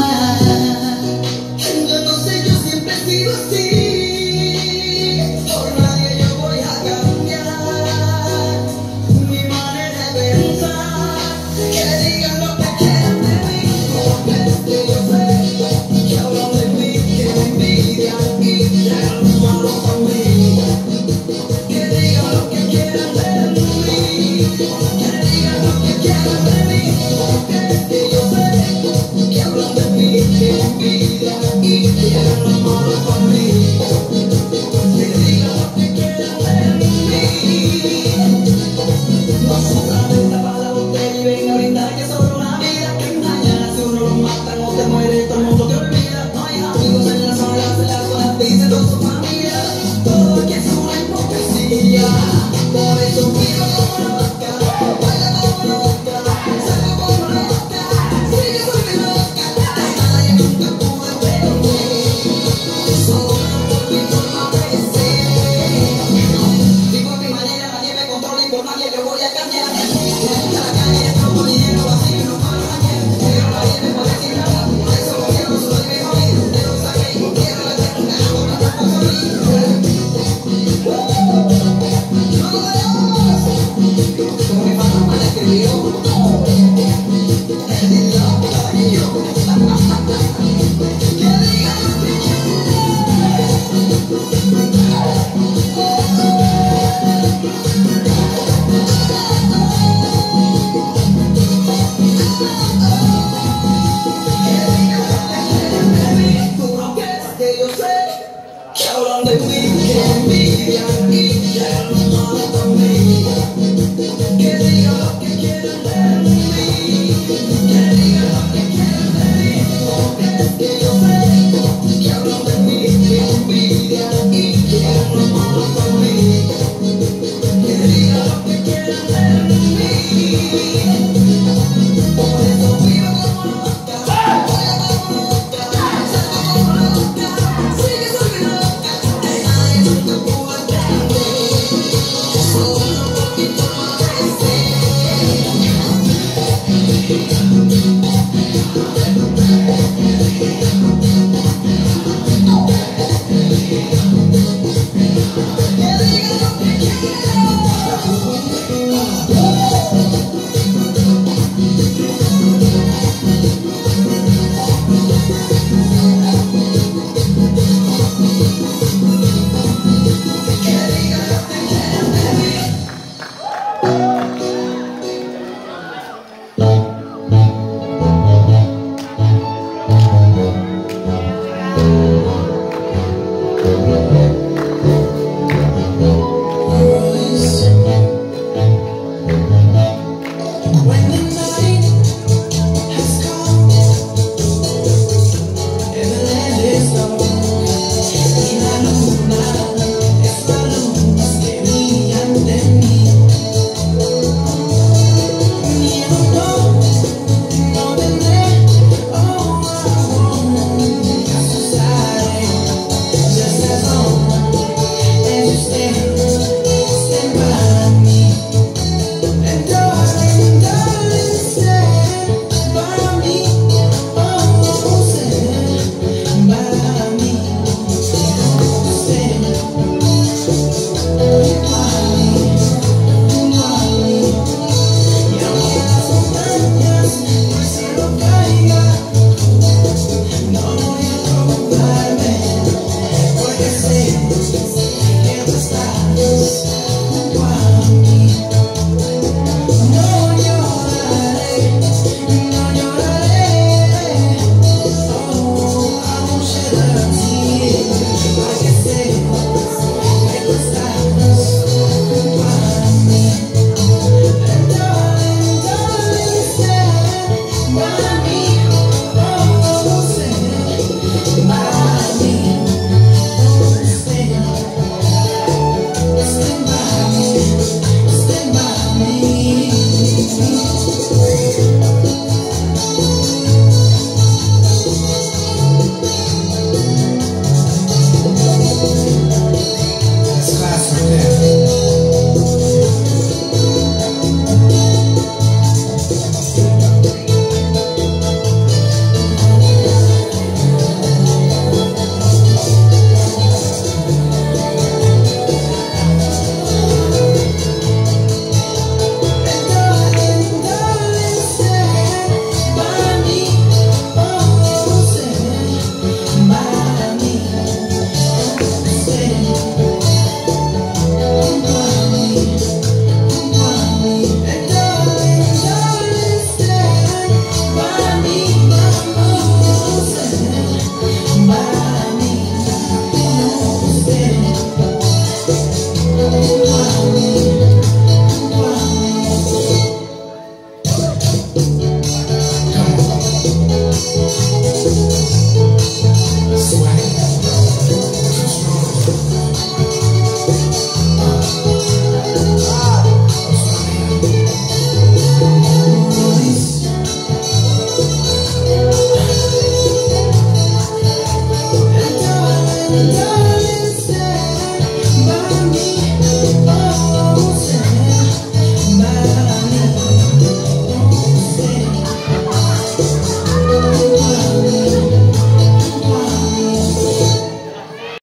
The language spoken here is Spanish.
Yo no sé, yo siempre he sido así. Por nadie yo voy a cambiar mi manera de pensar. Que digan lo que quieran de mí, porque es que yo sé que hablan de mí, que me envidian y quieren lo malo para mí. Que digan lo que quieran de mí, que digan lo que quieran de mí, porque es que yo sé que hablan de mí, que me envidian y quieren lo malo para mí. Que digan lo que quieran de mí. No se trata de tapar la botella y ven a brindar que sobre una vida que mañana si uno lo matan o te muere todo el mundo te olvida. No hay amigos en las zonas dicen con su familia. Todo aquí es una hipocresía. Por eso vivo como loca, baila como loca, salgo como loca, sigue soy loca. Nadie nunca pudo verme, solo por mi forma de ser. Vivo a mi manera, nadie me controla y por nadie yo voy a cambiar. Me gusta la calle, troco dinero, así que no paro ayer. Pero nadie me puede decir nada, por eso lo quiero, soy mejor y de lo saqué y quiero la tierra, hago una trampa por mí. Como mi fantasma le escribió, es de loca y yo. Que digan lo que que yo sé que hablan de mí, que me envidian y quieren lo malo para mí.